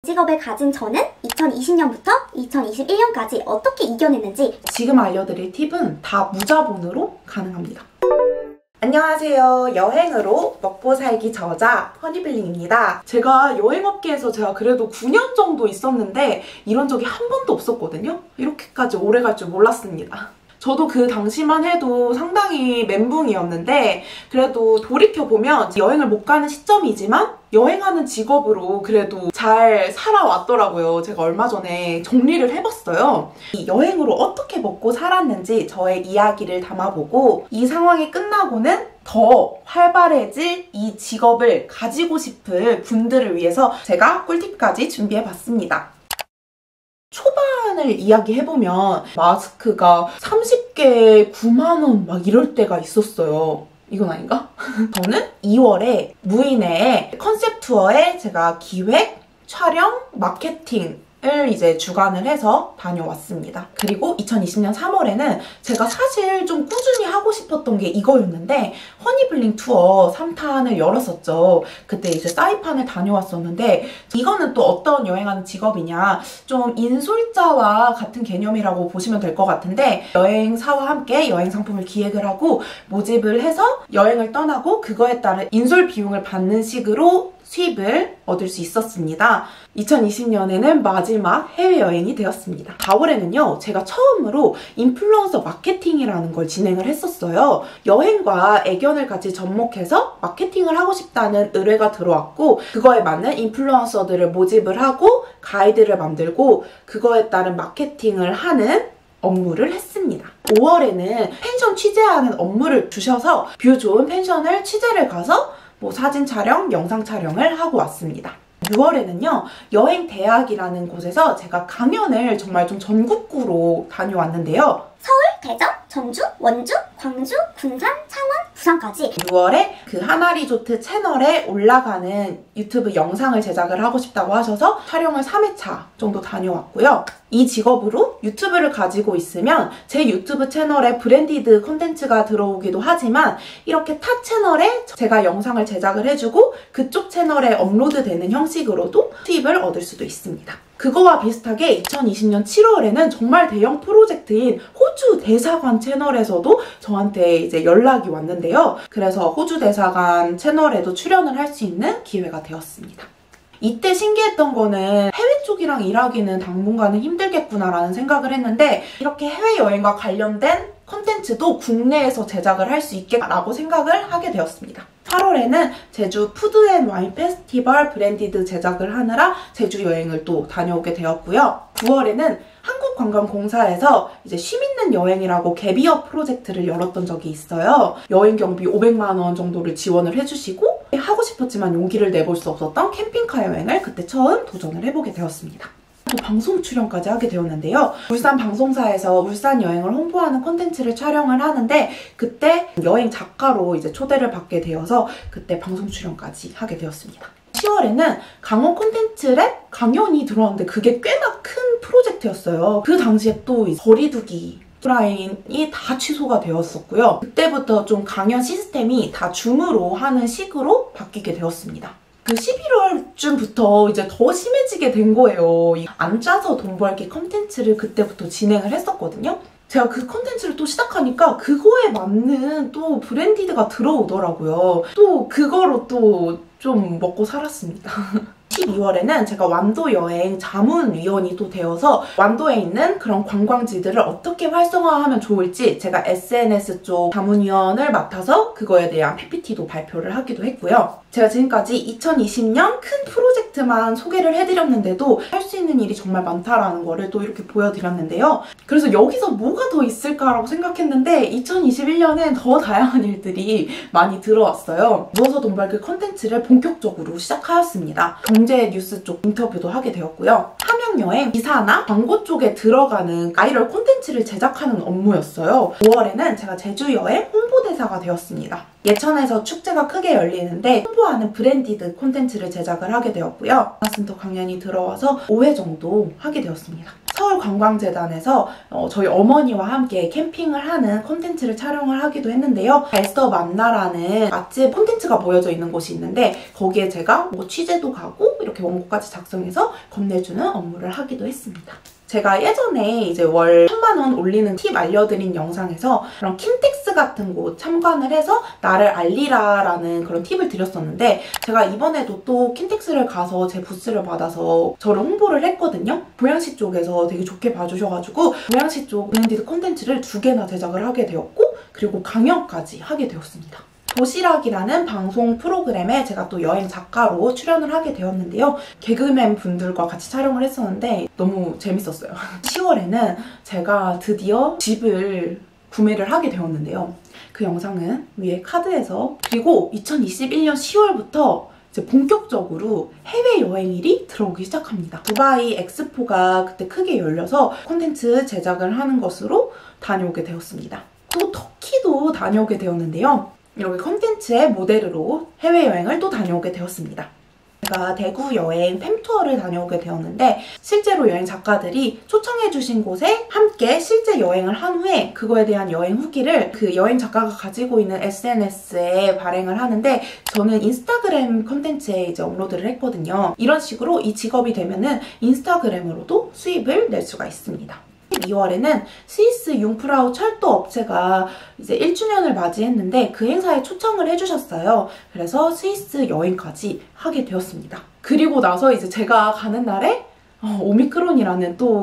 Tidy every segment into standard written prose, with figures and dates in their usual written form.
직업을 가진 저는 2020년부터 2021년까지 어떻게 이겨냈는지 지금 알려드릴 팁은 다 무자본으로 가능합니다. 안녕하세요. 여행으로 먹고 살기 저자 허니블링입니다. 제가 여행업계에서 그래도 9년 정도 있었는데 이런 적이 한 번도 없었거든요. 이렇게까지 오래 갈 줄 몰랐습니다. 저도 그 당시만 해도 상당히 멘붕이었는데 그래도 돌이켜보면 여행을 못 가는 시점이지만 여행하는 직업으로 그래도 잘 살아왔더라고요. 제가 얼마 전에 정리를 해봤어요. 이 여행으로 어떻게 먹고 살았는지 저의 이야기를 담아보고 이 상황이 끝나고는 더 활발해질 이 직업을 가지고 싶을 분들을 위해서 제가 꿀팁까지 준비해봤습니다. 초반을 이야기해보면 마스크가 30개에 9만원 막 이럴 때가 있었어요. 이건 아닌가? 저는 2월에 무인의 컨셉 투어에 제가 기획, 촬영, 마케팅을 이제 주관을 해서 다녀왔습니다. 그리고 2020년 3월에는 제가 사실 좀 꾸준히 하고 싶었던 게 이거였는데 허니블링 투어 3탄을 열었었죠. 그때 이제 사이판을 다녀왔었는데 이거는 또 어떤 여행하는 직업이냐, 좀 인솔자와 같은 개념이라고 보시면 될 것 같은데 여행사와 함께 여행 상품을 기획을 하고 모집을 해서 여행을 떠나고 그거에 따른 인솔 비용을 받는 식으로 수입을 얻을 수 있었습니다. 2020년에는 마지막 해외여행이 되었습니다. 4월에는요, 제가 처음으로 인플루언서 마케팅이라는 걸 진행을 했었어요. 여행과 애견을 같이 접목해서 마케팅을 하고 싶다는 의뢰가 들어왔고 그거에 맞는 인플루언서들을 모집을 하고 가이드를 만들고 그거에 따른 마케팅을 하는 업무를 했습니다. 5월에는 펜션 취재하는 업무를 주셔서 뷰 좋은 펜션을 취재를 가서 사진 촬영, 영상 촬영을 하고 왔습니다. 6월에는요, 여행 대학이라는 곳에서 제가 강연을 정말 좀 전국구로 다녀왔는데요. 서울, 대전, 전주, 원주, 광주, 군산, 창원, 부산까지 6월에 그 하나리조트 채널에 올라가는 유튜브 영상을 제작을 하고 싶다고 하셔서 촬영을 3회차 정도 다녀왔고요. 이 직업으로 유튜브를 가지고 있으면 제 유튜브 채널에 브랜디드 콘텐츠가 들어오기도 하지만 이렇게 타 채널에 제가 영상을 제작을 해주고 그쪽 채널에 업로드되는 형식으로도 수입을 얻을 수도 있습니다. 그거와 비슷하게 2020년 7월에는 정말 대형 프로젝트인 호주 대사관 채널에서도 저한테 이제 연락이 왔는데요. 그래서 호주 대사관 채널에도 출연을 할 수 있는 기회가 되었습니다. 이때 신기했던 거는 해외 쪽이랑 일하기는 당분간은 힘들겠구나라는 생각을 했는데 이렇게 해외여행과 관련된 콘텐츠도 국내에서 제작을 할 수 있겠다라고 생각을 하게 되었습니다. 8월에는 제주 푸드앤와인 페스티벌 브랜디드 제작을 하느라 제주 여행을 또 다녀오게 되었고요. 9월에는 한국관광공사에서 이제 쉼있는 여행이라고 갭이어 프로젝트를 열었던 적이 있어요. 여행 경비 500만 원 정도를 지원을 해주시고 하고 싶었지만 용기를 내볼 수 없었던 캠핑카 여행을 그때 처음 도전을 해보게 되었습니다. 또 방송 출연까지 하게 되었는데요. 울산 방송사에서 울산 여행을 홍보하는 콘텐츠를 촬영을 하는데 그때 여행 작가로 이제 초대를 받게 되어서 그때 방송 출연까지 하게 되었습니다. 10월에는 강원 콘텐츠랩 강연이 들어왔는데 그게 꽤나 큰 프로젝트였어요. 그 당시에 또 거리두기 오프라인이 다 취소가 되었었고요. 그때부터 좀 강연 시스템이 다 줌으로 하는 식으로 바뀌게 되었습니다. 그 11월쯤부터 이제 더 심해지게 된 거예요. 앉아서 돈 벌기 컨텐츠를 그때부터 진행을 했었거든요. 제가 그 컨텐츠를 또 시작하니까 그거에 맞는 또 브랜디드가 들어오더라고요. 또 그거로 또 좀 먹고 살았습니다. 12월에는 제가 완도 여행 자문위원이 또 되어서 완도에 있는 그런 관광지들을 어떻게 활성화하면 좋을지 제가 SNS 쪽 자문위원을 맡아서 그거에 대한 PPT도 발표를 하기도 했고요. 제가 지금까지 2020년 큰 프로젝트만 소개를 해드렸는데도 할 수 있는 일이 정말 많다라는 거를 또 이렇게 보여드렸는데요. 그래서 여기서 뭐가 더 있을까라고 생각했는데 2021년엔 더 다양한 일들이 많이 들어왔어요. 누워서 돈 벌기 컨텐츠를 본격적으로 시작하였습니다. 경제 뉴스 쪽 인터뷰도 하게 되었고요. 함양여행 기사나 광고 쪽에 들어가는 바이럴 콘텐츠를 제작하는 업무였어요. 5월에는 제가 제주여행 홍보대사가 되었습니다. 예천에서 축제가 크게 열리는데 홍보하는 브랜디드 콘텐츠를 제작을 하게 되었고요. 마슨터 강연이 들어와서 5회 정도 하게 되었습니다. 서울관광재단에서 저희 어머니와 함께 캠핑을 하는 콘텐츠를 촬영을 하기도 했는데요. 에스더 맘나라는 맛집 콘텐츠가 모여져 있는 곳이 있는데 거기에 제가 뭐 취재도 가고 이렇게 원고까지 작성해서 건네주는 업무를 하기도 했습니다. 제가 예전에 이제 월 1000만 원 올리는 팁 알려드린 영상에서 그런 킨텍스 같은 곳 참관을 해서 나를 알리라라는 그런 팁을 드렸었는데 제가 이번에도 또 킨텍스를 가서 제 부스를 받아서 저를 홍보를 했거든요. 보양식 쪽에서 되게 좋게 봐주셔가지고 보양식 쪽 브랜디드 콘텐츠를 2개나 제작을 하게 되었고 그리고 강연까지 하게 되었습니다. 도시락이라는 방송 프로그램에 제가 또 여행 작가로 출연을 하게 되었는데요. 개그맨 분들과 같이 촬영을 했었는데 너무 재밌었어요. 10월에는 제가 드디어 집을 구매를 하게 되었는데요. 그 영상은 위에 카드에서 그리고 2021년 10월부터 이제 본격적으로 해외여행일이 들어오기 시작합니다. 두바이 엑스포가 그때 크게 열려서 콘텐츠 제작을 하는 것으로 다녀오게 되었습니다. 또 터키도 다녀오게 되었는데요. 이렇게 콘텐츠의 모델로 해외여행을 또 다녀오게 되었습니다. 제가 대구 여행 팸투어를 다녀오게 되었는데 실제로 여행 작가들이 초청해주신 곳에 함께 실제 여행을 한 후에 그거에 대한 여행 후기를 그 여행 작가가 가지고 있는 SNS에 발행을 하는데 저는 인스타그램 콘텐츠에 이제 업로드를 했거든요. 이런 식으로 이 직업이 되면은 인스타그램으로도 수입을 낼 수가 있습니다. 12월에는 스위스 융프라우 철도 업체가 이제 1주년을 맞이했는데 그 행사에 초청을 해주셨어요. 그래서 스위스 여행까지 하게 되었습니다. 그리고 나서 이제 제가 가는 날에 오미크론이라는 또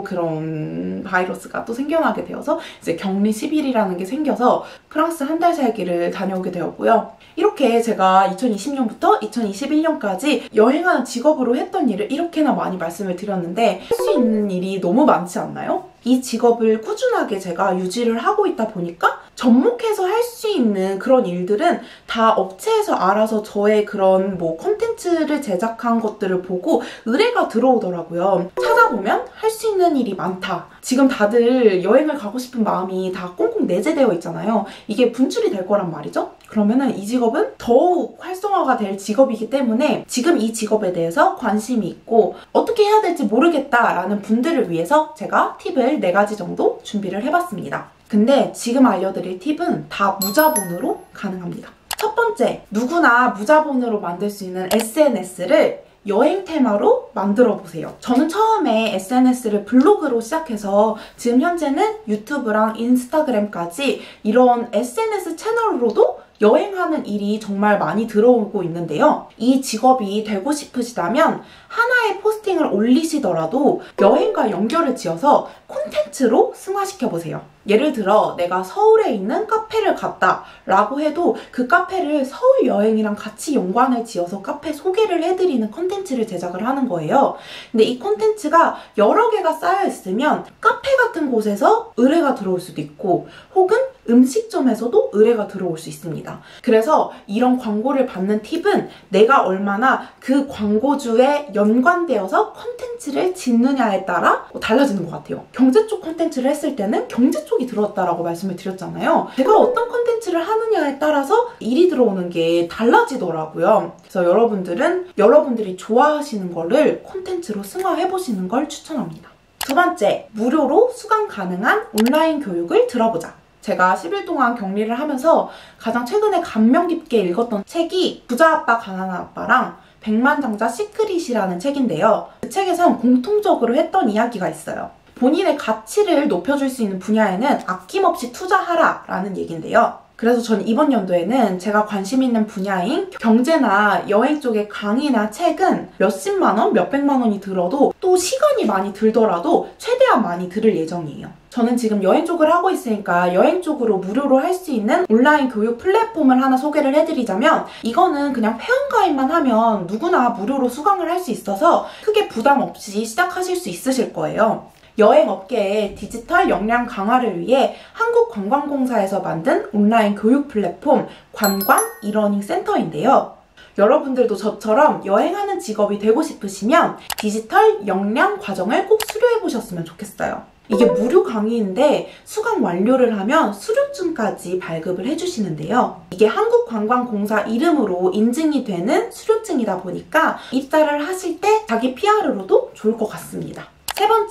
그런 바이러스가 또 생겨나게 되어서 이제 격리 10일이라는 게 생겨서 프랑스 한 달 살기를 다녀오게 되었고요. 이렇게 제가 2020년부터 2021년까지 여행하는 직업으로 했던 일을 이렇게나 많이 말씀을 드렸는데 할 수 있는 일이 너무 많지 않나요? 이 직업을 꾸준하게 제가 유지를 하고 있다 보니까 접목해서 할 수 있는 그런 일들은 다 업체에서 알아서 저의 그런 뭐 콘텐츠를 제작한 것들을 보고 의뢰가 들어오더라고요. 찾아보면 할 수 있는 일이 많다. 지금 다들 여행을 가고 싶은 마음이 다 꽁꽁 내재되어 있잖아요. 이게 분출이 될 거란 말이죠. 그러면은 이 직업은 더욱 활성화가 될 직업이기 때문에 지금 이 직업에 대해서 관심이 있고 어떻게 해야 될지 모르겠다라는 분들을 위해서 제가 팁을 4가지 정도 준비를 해봤습니다. 근데 지금 알려드릴 팁은 다 무자본으로 가능합니다. 첫 번째, 누구나 무자본으로 만들 수 있는 SNS를 여행 테마로 만들어 보세요. 저는 처음에 SNS를 블로그로 시작해서 지금 현재는 유튜브랑 인스타그램까지 이런 SNS 채널로도 여행하는 일이 정말 많이 들어오고 있는데요. 이 직업이 되고 싶으시다면 하나의 포스팅을 올리시더라도 여행과 연결을 지어서 콘텐츠로 승화시켜보세요. 예를 들어 내가 서울에 있는 카페를 갔다 라고 해도 그 카페를 서울 여행이랑 같이 연관을 지어서 카페 소개를 해드리는 콘텐츠를 제작을 하는 거예요. 근데 이 콘텐츠가 여러 개가 쌓여 있으면 카페 같은 곳에서 의뢰가 들어올 수도 있고 혹은 음식점에서도 의뢰가 들어올 수 있습니다. 그래서 이런 광고를 받는 팁은 내가 얼마나 그 광고주에 연관되어서 콘텐츠를 짓느냐에 따라 달라지는 것 같아요. 경제 쪽 콘텐츠를 했을 때는 경제 쪽이 들어왔다라고 말씀을 드렸잖아요. 제가 어떤 콘텐츠를 하느냐에 따라서 일이 들어오는 게 달라지더라고요. 그래서 여러분들은 여러분들이 좋아하시는 거를 콘텐츠로 승화해보시는 걸 추천합니다. 두 번째, 무료로 수강 가능한 온라인 교육을 들어보자. 제가 10일 동안 격리를 하면서 가장 최근에 감명 깊게 읽었던 책이 부자 아빠 가난한 아빠랑 백만장자 시크릿이라는 책인데요. 그 책에선 공통적으로 했던 이야기가 있어요. 본인의 가치를 높여줄 수 있는 분야에는 아낌없이 투자하라라는 얘기인데요. 그래서 전 이번 연도에는 제가 관심 있는 분야인 경제나 여행 쪽의 강의나 책은 몇십만 원, 몇백만 원이 들어도 또 시간이 많이 들더라도 최대한 많이 들을 예정이에요. 저는 지금 여행 쪽을 하고 있으니까 여행 쪽으로 무료로 할 수 있는 온라인 교육 플랫폼을 하나 소개를 해드리자면 이거는 그냥 회원가입만 하면 누구나 무료로 수강을 할 수 있어서 크게 부담 없이 시작하실 수 있으실 거예요. 여행업계의 디지털 역량 강화를 위해 한국관광공사에서 만든 온라인 교육 플랫폼 관광 이러닝 센터인데요. 여러분들도 저처럼 여행하는 직업이 되고 싶으시면 디지털 역량 과정을 꼭 수료해보셨으면 좋겠어요. 이게 무료 강의인데 수강 완료를 하면 수료증까지 발급을 해주시는데요. 이게 한국관광공사 이름으로 인증이 되는 수료증이다 보니까 입사를 하실 때 자기 PR로도 좋을 것 같습니다. 세 번째,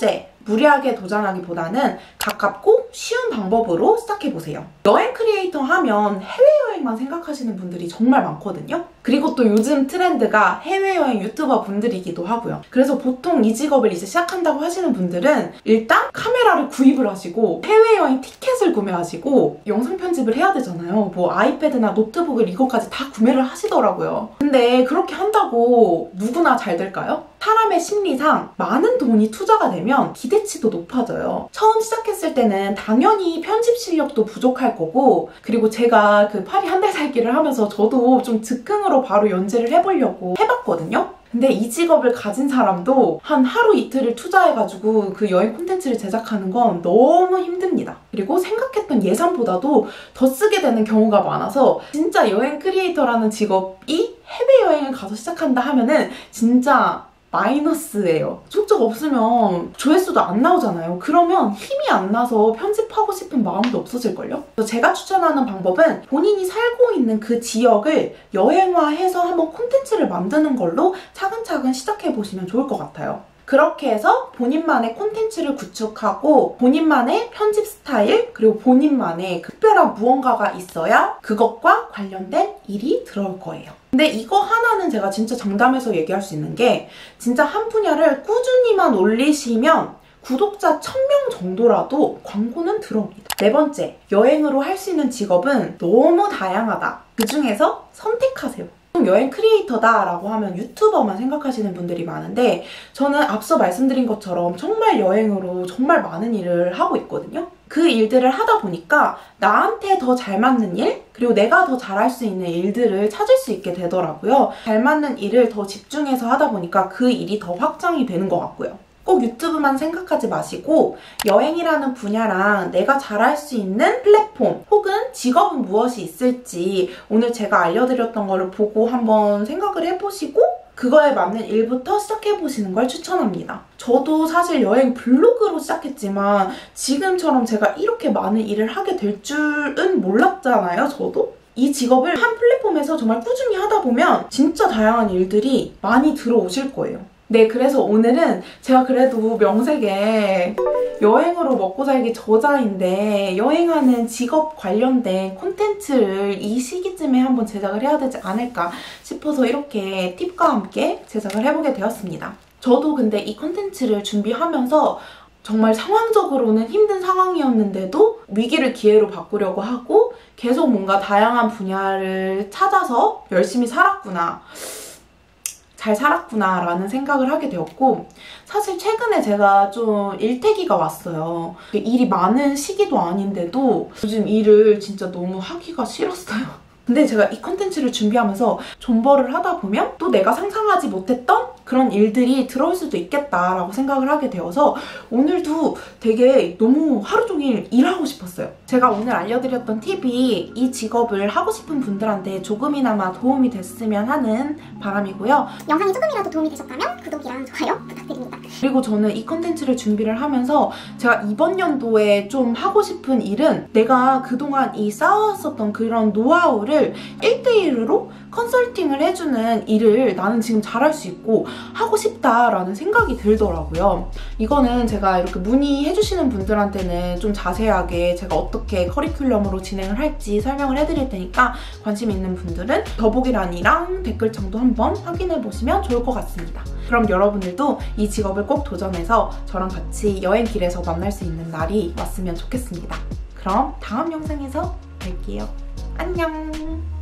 무리하게 도전하기보다는 가깝고 쉬운 방법으로 시작해보세요. 여행 크리에이터 하면 해외여행만 생각하시는 분들이 정말 많거든요. 그리고 또 요즘 트렌드가 해외여행 유튜버 분들이기도 하고요. 그래서 보통 이 직업을 이제 시작한다고 하시는 분들은 일단 카메라를 구입을 하시고 해외여행 티켓을 구매하시고 영상 편집을 해야 되잖아요. 뭐 아이패드나 노트북을 이것까지 다 구매를 하시더라고요. 근데 그렇게 한다고 누구나 잘 될까요? 사람의 심리상 많은 돈이 투자가 되면 기대치도 높아져요. 처음 시작했을 때는 당연히 편집 실력도 부족할 거고, 그리고 제가 그 파리 한 달 살기를 하면서 저도 좀 즉흥으로 바로 연재를 해보려고 해봤거든요. 근데 이 직업을 가진 사람도 한 하루 이틀을 투자해가지고 그 여행 콘텐츠를 제작하는 건 너무 힘듭니다. 그리고 생각했던 예산보다도 더 쓰게 되는 경우가 많아서 진짜 여행 크리에이터라는 직업이 해외여행을 가서 시작한다 하면은 진짜 마이너스예요. 속적 없으면 조회수도 안 나오잖아요. 그러면 힘이 안 나서 편집하고 싶은 마음도 없어질걸요? 그래서 제가 추천하는 방법은 본인이 살고 있는 그 지역을 여행화해서 한번 콘텐츠를 만드는 걸로 차근차근 시작해보시면 좋을 것 같아요. 그렇게 해서 본인만의 콘텐츠를 구축하고 본인만의 편집 스타일, 그리고 본인만의 특별한 무언가가 있어야 그것과 관련된 일이 들어올 거예요. 근데 이거 하나는 제가 진짜 장담해서 얘기할 수 있는 게, 진짜 한 분야를 꾸준히만 올리시면 구독자 1000명 정도라도 광고는 들어옵니다. 네 번째, 여행으로 할 수 있는 직업은 너무 다양하다. 그 중에서 선택하세요. 여행 크리에이터다 라고 하면 유튜버만 생각하시는 분들이 많은데, 저는 앞서 말씀드린 것처럼 정말 여행으로 정말 많은 일을 하고 있거든요. 그 일들을 하다 보니까 나한테 더 잘 맞는 일, 그리고 내가 더 잘할 수 있는 일들을 찾을 수 있게 되더라고요. 잘 맞는 일을 더 집중해서 하다 보니까 그 일이 더 확장이 되는 것 같고요. 꼭 유튜브만 생각하지 마시고 여행이라는 분야랑 내가 잘할 수 있는 플랫폼 혹은 직업은 무엇이 있을지 오늘 제가 알려드렸던 거를 보고 한번 생각을 해보시고 그거에 맞는 일부터 시작해보시는 걸 추천합니다. 저도 사실 여행 블로그로 시작했지만 지금처럼 제가 이렇게 많은 일을 하게 될 줄은 몰랐잖아요, 저도? 이 직업을 한 플랫폼에서 정말 꾸준히 하다 보면 진짜 다양한 일들이 많이 들어오실 거예요. 네, 그래서 오늘은 제가 그래도 명색에 여행으로 먹고 살기 저자인데 여행하는 직업 관련된 콘텐츠를 이 시기쯤에 한번 제작을 해야 되지 않을까 싶어서 이렇게 팁과 함께 제작을 해보게 되었습니다. 저도 근데 이 콘텐츠를 준비하면서 정말 상황적으로는 힘든 상황이었는데도 위기를 기회로 바꾸려고 하고 계속 뭔가 다양한 분야를 찾아서 열심히 살았구나. 잘 살았구나 라는 생각을 하게 되었고, 사실 최근에 제가 좀 일태기가 왔어요. 일이 많은 시기도 아닌데도 요즘 일을 진짜 너무 하기가 싫었어요. 근데 제가 이 컨텐츠를 준비하면서 존버를 하다 보면 또 내가 상상하지 못했던 그런 일들이 들어올 수도 있겠다라고 생각을 하게 되어서 오늘도 되게 너무 하루 종일 일하고 싶었어요. 제가 오늘 알려드렸던 팁이 이 직업을 하고 싶은 분들한테 조금이나마 도움이 됐으면 하는 바람이고요. 영상이 조금이라도 도움이 되셨다면 구독이랑 좋아요 부탁드립니다. 그리고 저는 이 컨텐츠를 준비를 하면서 제가 이번 연도에 좀 하고 싶은 일은 내가 그동안 이 쌓아왔었던 그런 노하우를 1대1으로 컨설팅을 해주는 일을 나는 지금 잘할 수 있고 하고 싶다라는 생각이 들더라고요. 이거는 제가 이렇게 문의해주시는 분들한테는 좀 자세하게 제가 어떻게 커리큘럼으로 진행을 할지 설명을 해드릴 테니까 관심 있는 분들은 더보기란이랑 댓글창도 한번 확인해보시면 좋을 것 같습니다. 그럼 여러분들도 이 직업을 꼭 도전해서 저랑 같이 여행길에서 만날 수 있는 날이 왔으면 좋겠습니다. 그럼 다음 영상에서 뵐게요. 안녕!